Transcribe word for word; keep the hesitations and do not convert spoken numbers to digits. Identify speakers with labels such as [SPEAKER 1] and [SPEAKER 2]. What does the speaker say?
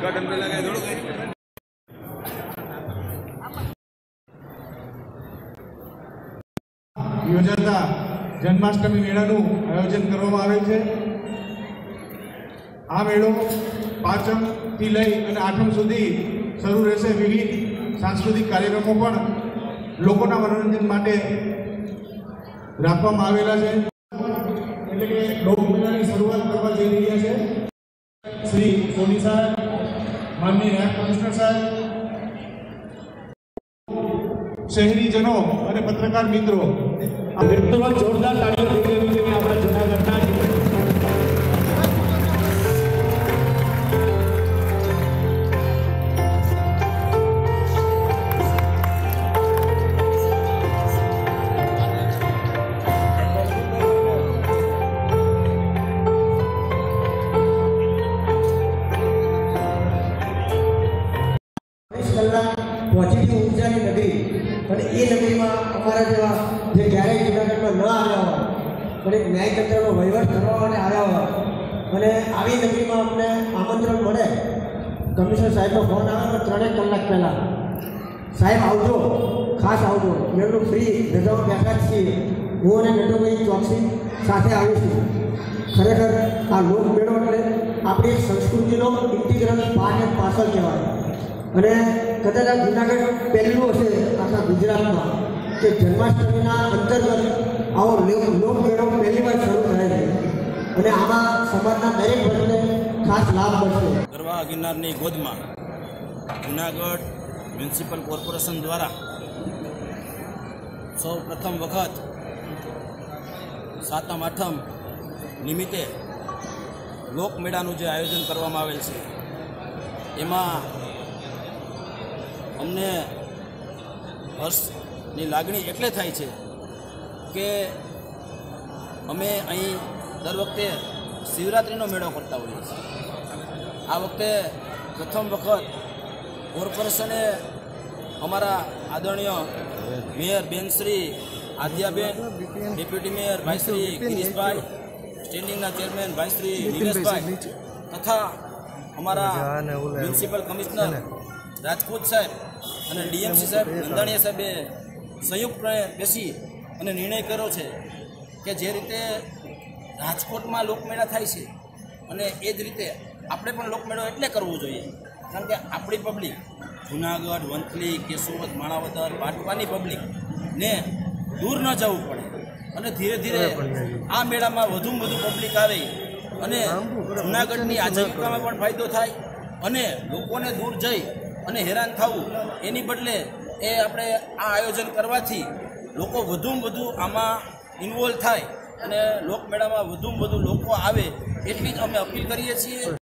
[SPEAKER 1] ઉદઘાટન પહેલા કઈ થોડું કઈ
[SPEAKER 2] યોજાતા જન્માષ્ટમી મેળાનું આયોજન કરવામાં આવેલ છે। આ મેળો પાંચમથી લઈ અને આઠમ સુધી શરૂ રહેશે। વિવિધ સાંસ્કૃતિક કાર્યક્રમો પણ લોકોના મનોરંજન માટે રાખવામાં આવેલા છે। એટલે કે લોકમેળાની શરૂઆત કરવા જઈ રહ્યા છે શ્રી સોની સાહેબ, માનનીય નાયબ કમિશનર સાહેબ, શહેરીજનો અને પત્રકાર મિત્રો,
[SPEAKER 3] જોરદાર તાળીઓ થઈ ગઈ છે આપણા જૂનાગઢના
[SPEAKER 4] પોઝિટિવ ઉર્જાની નગરી, અને એ નગરીમાં અમારા જેવા જે ક્યારેય જૂનાગઢમાં ન આવ્યા હોય પણ એક ન્યાયતંત્રનો વહીવટ કરવા માટે આવ્યા હોય અને આવી નગરીમાં અમને આમંત્રણ મળે, કમિશનર સાહેબનો ફોન આવે તો ત્રણેક કલાક પહેલાં સાહેબ આવજો, ખાસ આવજો, એમનું ફ્રી રજાઓ બેઠા જ છીએ, હું અને નટુભાઈ ચોકસી સાથે આવીશું। ખરેખર આ લોકમેળો એટલે આપણી સંસ્કૃતિનો ઇન્ટિગ્રલ પાર્ટ એન્ડ પાર્સલ કહેવાય, અને કદાચ આ જૂનાગઢ પહેલું હશે આખા ગુજરાતમાં કે જન્માષ્ટમીના અંતર્ગત આવો લોકમેળો પહેલી વાર શરૂ થાય છે, અને આમાં સમાજના દરેક વર્ગને ખાસ લાભ મળશે।
[SPEAKER 5] ગરવા ગિરનારની ગોદમાં જૂનાગઢ મ્યુનિસિપલ કોર્પોરેશન દ્વારા સૌ પ્રથમ વખત સાતમ આઠમ નિમિત્તે લોકમેળાનું જે આયોજન કરવામાં આવેલ છે, એમાં અમને હર્ષની લાગણી એટલે થાય છે કે અમે અહીં દર વખતે શિવરાત્રિનો મેળો કરતા હોઈએ છીએ। આ વખતે પ્રથમ વખત કોર્પોરેશને અમારા આદરણીય મેયર બેનશ્રી આદ્યાબેન, ડેપ્યુટી મેયર ભાઈશ્રી ગિરીશભાઈ, સ્ટેન્ડિંગના ચેરમેન ભાઈશ્રી નિલેશભાઈ તથા અમારા મ્યુનિસિપલ કમિશનર રાજપૂત સાહેબ અને ડીએમસી સાહેબ નંદાણીયા સાહેબે સંયુક્તપણે બેસી અને નિર્ણય કર્યો છે કે જે રીતે રાજકોટમાં લોકમેળા થાય છે અને એ જ રીતે આપણે પણ લોકમેળો એટલે કરવો જોઈએ, કારણ કે આપણી પબ્લિક જૂનાગઢ, વંથલી, કેશોદ, માણાવદર, પાટવાની પબ્લિકને દૂર ન જવું પડે અને ધીરે ધીરે આ મેળામાં વધુમાં વધુ પબ્લિક આવે અને જૂનાગઢની આજીવિકામાં પણ ફાયદો થાય અને લોકોને દૂર જઈ અને હેરાન થવું એની બદલે એ આપણે આ આયોજન કરવાથી લોકો વધુમાં વધુ આમાં ઇન્વોલ્વ થાય અને લોકમેળામાં વધુમાં વધુ લોકો આવે એટલી જ અમે અપીલ કરીએ છીએ।